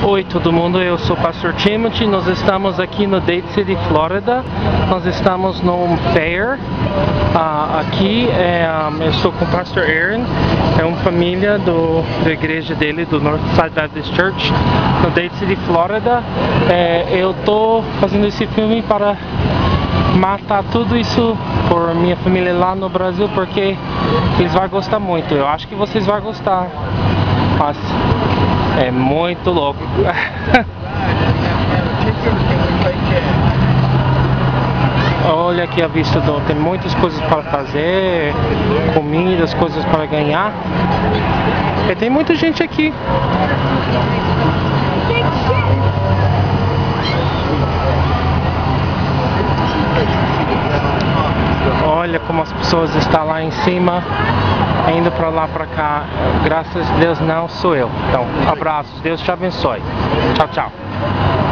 Oi todo mundo, eu sou o Pastor Timothy, nós estamos aqui no Dade City, Flórida. Nós estamos num fair. Aqui eu estou com o Pastor Aaron, é uma família da igreja dele, do Northside Baptist Church, no Dade City, Flórida. Eu estou fazendo esse filme para matar tudo isso por minha família lá no Brasil, porque eles vão gostar muito. Eu acho que vocês vão gostar. Mas é muito louco. Olha aqui a vista tem muitas coisas para fazer, comidas, coisas para ganhar. E tem muita gente aqui. Olha como as pessoas estão lá em cima, indo para lá, para cá. Graças a Deus não sou eu. Então, abraços, Deus te abençoe. Tchau, tchau.